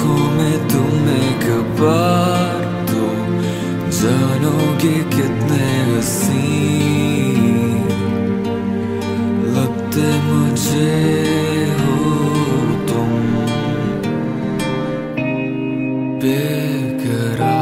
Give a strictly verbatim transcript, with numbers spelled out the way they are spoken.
आँखों में तुम एक बार तो जानोगे कितने हसीन लगते मुझे हो तुम बेकरार।